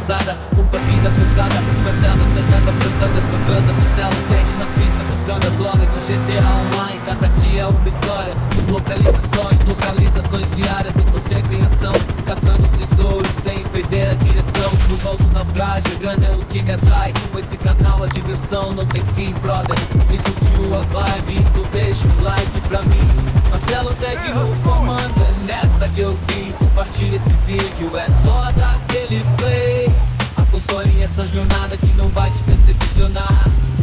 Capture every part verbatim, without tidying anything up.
pesada, com batida pesada, Marcelo pesada, pesada, com casa, Marcelo pede na pista, buscando a glória do G T A Online. Cada dia é uma história, localizações, localizações diárias. Eu tô sempre em ação, caçando os tesouros sem perder a direção. No gol do naufrágio, grande é o que me atrai. Com esse canal a diversão não tem fim, brother. Se curtiu a vibe, tu deixa um like pra mim. Marcelo Tech no comando, é nessa que eu vim. Compartilha esse vídeo, é só dar aquele play. Acompanhe essa jornada que não vai te decepcionar.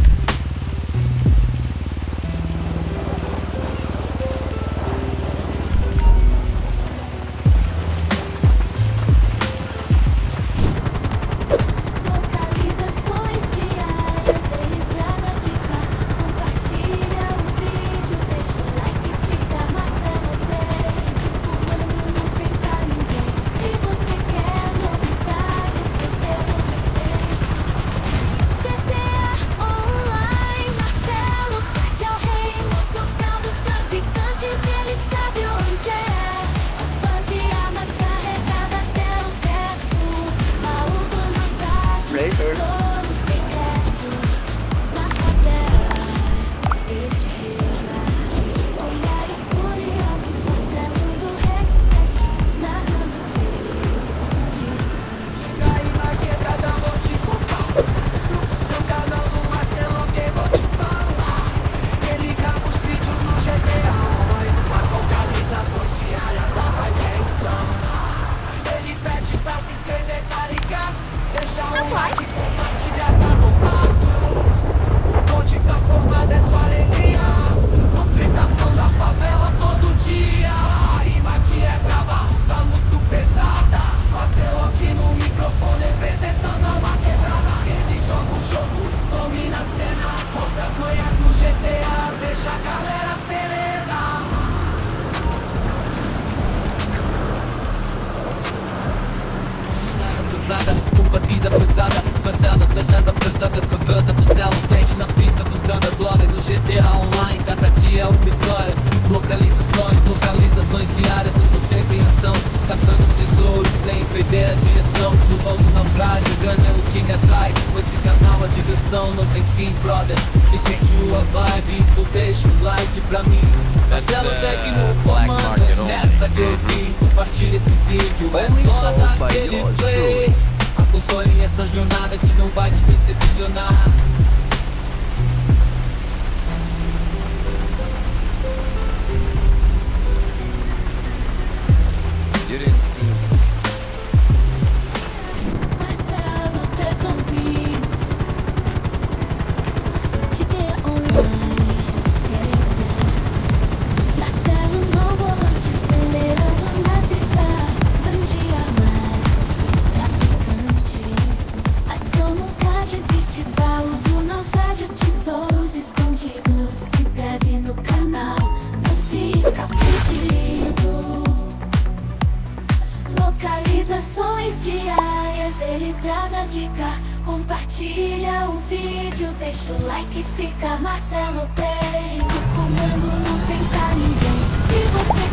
Com batida pesada, Marcelo pesada, pesada, cabeça, Marcelo pede na pista, buscando a glória do G T A Online. Cada dia é uma história, localizações, localizações diárias. Eu tô sempre em ação, caçando os tesouros sem perder a direção. No gol do naufrágio, grana é o que me atrai. Com esse canal a diversão não tem fim, brother. Se curtiu a vibe, tu deixa um like pra mim. Marcelo Tech no comando, nessa que eu vim. Compartilha esse vídeo, é só dar aquele play. Acompanhe essa jornada que não vai te decepcionar. You didn't see me. Marcelo Tech on beats, G T A Online, yeah. Marcelo no volante, acelerando na pista. Um dia mais, traficantes. A ação nunca desiste, baú do naufrágio, tesouros escondidos. Se inscreve no canal, não fica perdido. Localizações diárias, ele traz a dica. Compartilha o vídeo, deixa o like e fica. Marcelo tem, no comando não tem pra ninguém. Se você